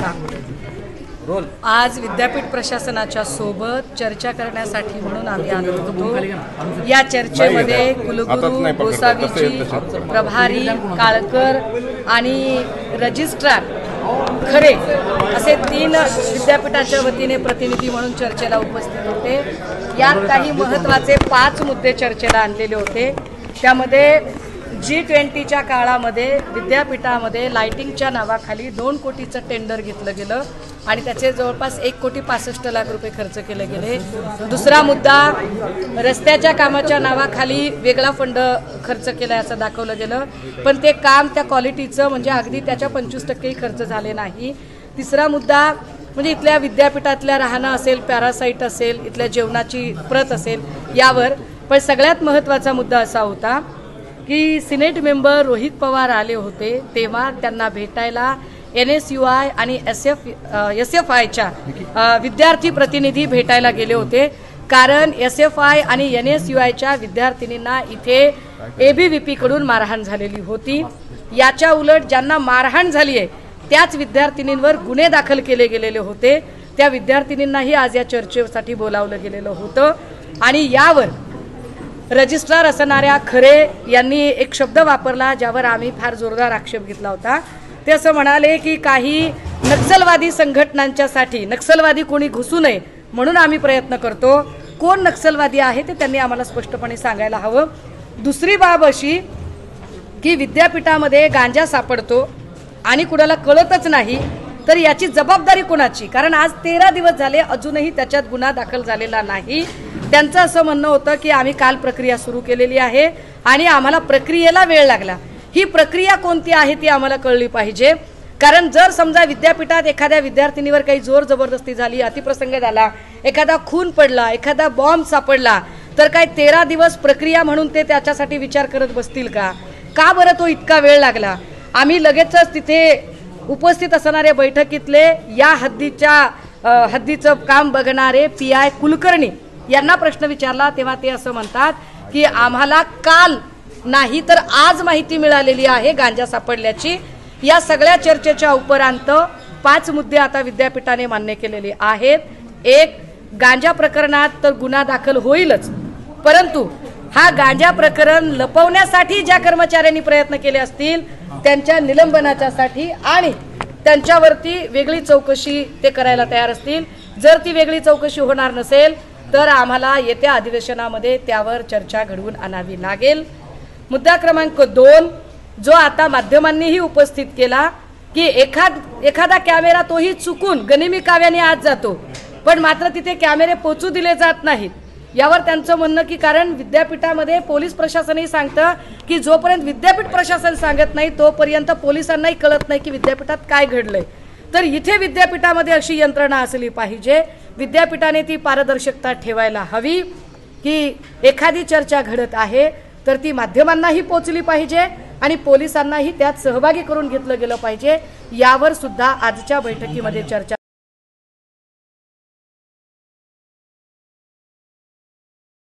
नमस्कार। आज विद्यापीठ प्रशासनाच्या सोबत चर्चा करण्यासाठी म्हणून आम्ही आलो होतो। या चर्चेमध्ये कुलगुरू, गोसावीजी, प्रभारी, काळकर आणि रजिस्ट्रार खरे असे 3 विद्यापीठाच्या वतीने प्रतिनिधी म्हणून चर्चेला उपस्थित होते। यात काही महत्त्वाचे 5 मुद्दे चर्चेला आणलेले होते। त्यामध्ये G20च्या काळामध्ये विद्यापीठामध्ये लाइटिंगच्या नावाखाली 2 कोटीचं टेंडर घेतलं गेलं आणि त्याचे जवळपास 1,65,00,000 रुपये खर्च केले गेले। दुसरा मुद्दा, रस्त्याच्या कामाच्या नावाखाली वेगळा फंड खर्च केला असं दाखवलं गेलं, पण ते काम त्या क्वालिटीचं म्हणजे अगदी त्याच्या 25% खर्च झाले नाही। तिसरा मुद्दा म्हणजे इथल्या विद्यापीठातल्या राहणं असेल, पॅरासाइट असेल, इथल्या जेवणाची प्रत असेल यावर। पण सगळ्यात महत्त्वाचा मुद्दा असा होता की सिनेट मेंबर रोहित पवार आले होते तेव्हा त्यांना भेटायला NSUI आणि SFIच्या विद्यार्थी प्रतिनिधी भेटायला गेले होते, कारण SFI आणि NSUIच्या विद्यार्थिनींना इथे ABVP कडून मारहाण झालेली होती। याच्या उलट ज्यांना मारहाण झाली आहे त्याच विद्यार्थिनींवर गुन्हे दाखल केले गेलेले होते। त्या विद्यार्थिनींनाही आज या चर्चेसाठी बोलावलं गेलेलं होतं आणि यावर रजिस्ट्रार असणाऱ्या खरे यांनी एक शब्द वापरला ज्यावर आम्ही फार जोरदार आक्षेप घेतला होता। ते असं म्हणाले की काही नक्षलवादी संघटनांच्यासाठी नक्षलवादी कोणी घुसू नये म्हणून आम्ही प्रयत्न करतो। कोण नक्षलवादी आहे ते त्यांनी आम्हाला स्पष्टपणे सांगायला हवं। दुसरी बाब अशी की विद्यापीठामध्ये गांजा सापडतो आणि कुणाला कळतच नाही, तर याची जबाबदारी कोणाची? कारण आज 13 दिवस झाले अजूनही त्याच्यात गुन्हा दाखल झालेला नाही। त्यांचं असं म्हणणं होतं की आम्ही काल प्रक्रिया सुरू केलेली आहे आणि आम्हाला प्रक्रियेला वेळ लागला। ही प्रक्रिया कोणती आहे ती आम्हाला कळली पाहिजे, कारण जर समजा विद्यापीठात एखाद्या विद्यार्थिनीवर काही जोर जबरदस्ती झाली, अतिप्रसंग झाला, एखादा खून पडला, एखादा बॉम्ब सापडला, तर काय 13 दिवस प्रक्रिया म्हणून ते त्याच्यासाठी विचार करत बसतील का? का बरं तो इतका वेळ लागला? आम्ही लगेचच तिथे उपस्थित असणाऱ्या बैठकीतले या हद्दीचं काम बघणारे PI कुलकर्णी यांना प्रश्न विचारला तेव्हा ते असं म्हणतात की आम्हाला काल नाही तर आज माहिती मिळालेली आहे गांजा सापडल्याची। या सगळ्या चर्चेच्या उपरांत 5 मुद्दे आता विद्यापीठाने मान्य केलेले आहेत। एक, गांजा प्रकरणात तर गुन्हा दाखल होईलच, परंतु हा गांजा प्रकरण लपवण्यासाठी ज्या कर्मचाऱ्यांनी प्रयत्न केले असतील त्यांच्या निलंबनाच्यासाठी आणि त्यांच्यावरती वेगळी चौकशी ते करायला तयार असतील। जर ती वेगळी चौकशी होणार नसेल तर आम्हाला येत्या अधिवेशनामध्ये त्यावर चर्चा घडवून आणावी लागेल। मुद्दा क्रमांक 2, जो आता माध्यमांनीही उपस्थित केला की एखादा कॅमेरा तोही चुकून गनिमी काव्याने आत जातो, पण मात्र तिथे कॅमेरे पोचू दिले जात नाहीत। यावर त्यांचं म्हणणं की कारण विद्यापीठामध्ये पोलीस प्रशासनही सांगतं की जोपर्यंत विद्यापीठ प्रशासन सांगत नाही तोपर्यंत पोलिसांनाही कळत नाही की विद्यापीठात काय घडलंय। तर इथे विद्यापीठामध्ये अशी यंत्रणा असली पाहिजे, विद्यापीठाने ती पारदर्शकता ठेवायला हवी की एखादी चर्चा घडत आहे तर ती माध्यमांनाही पोचली पाहिजे आणि पोलिसांनाही त्यात सहभागी करून घेतलं गेलं पाहिजे। यावर सुद्धा आजच्या बैठकीमध्ये चर्चा